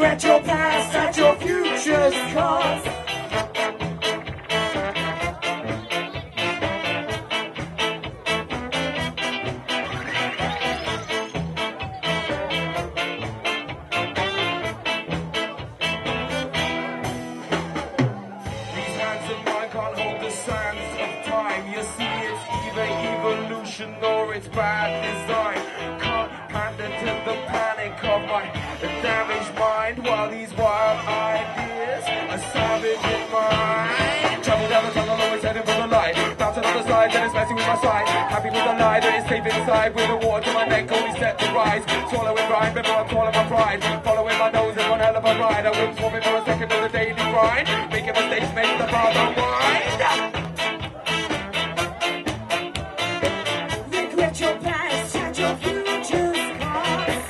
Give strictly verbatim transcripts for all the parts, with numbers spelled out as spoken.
Regret your past and your future's cause. These hands of mine can't hold the sands of time. You see, it's either evolution or it's bad design. Can't pander to the panic of my damaged mind, while these wild ideas are savage in mine. Travel down the tunnel, always heading for the light. Bounce on the side, then it's messing with my sight. Happy with the lie that it's safe inside. With the water to my neck, only set to rise. Swallowing rhyme before I'm swallowing my pride. Following my nose is one hell of a ride. I wouldn't swap it for a second of the daily grind. Making mistakes makes the path unwind. Regret your past and your future's cause.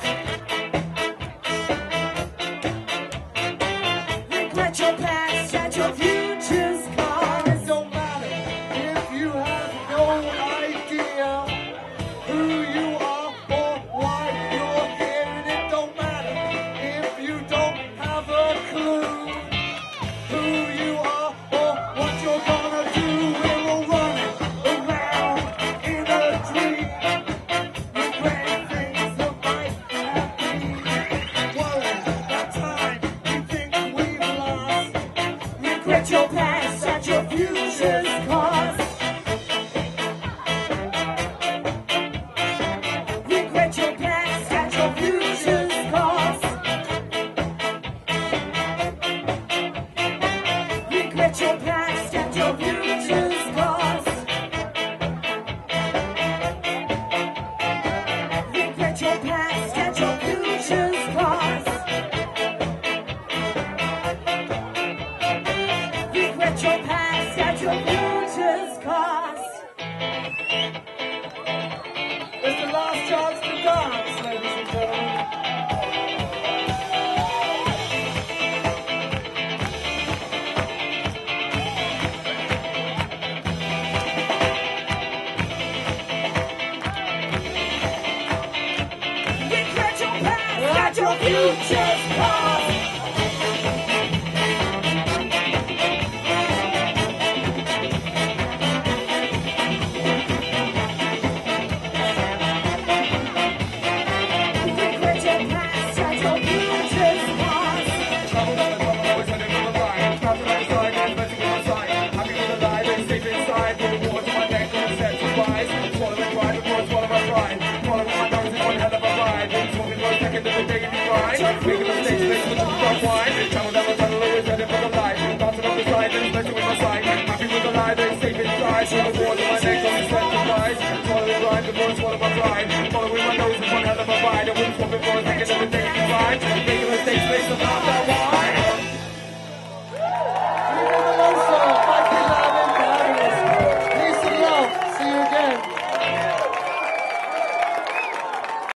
Regret your past and your future's cause. It don't matter if you have no idea who you are or why you're here. And it don't matter if you don't have a clue who you are or what you're gonna do. We're all running around in a dream, regretting things that might have been. Worrying that time we think we've lost. Regret your past and your future's cause. Regret your past and your future's cause. Regret your past and your future's cause. Regret your past and your future's cause. Regret your past and your future's cause. It's the last chance to dance, ladies and gentlemen. Regret your past and your future's cause. Regret your past and your future's cause. Travel down the tunnel, always heading for the light. Bounce on the side, then it's messing with my sight. Happy with the lie that it's safe inside. With the water to my neck, only set to rise. Swallowing pride before I swallow my pride. Following my nose is one hell of a ride. Won't swap it for a second of the daily grind. Making mistakes makes the truth unwind. Travel down the tunnel, always heading for the light. Bouncing on the side, then it's messing with my sight. Happy with the lie that it's safe inside. With the water to my neck, only set to rise. Swallowing pride before I swallow my pride. Following my nose is one hell of a ride. I wouldn't swap it for a second of the daily grind. Making mistakes makes the path unwind.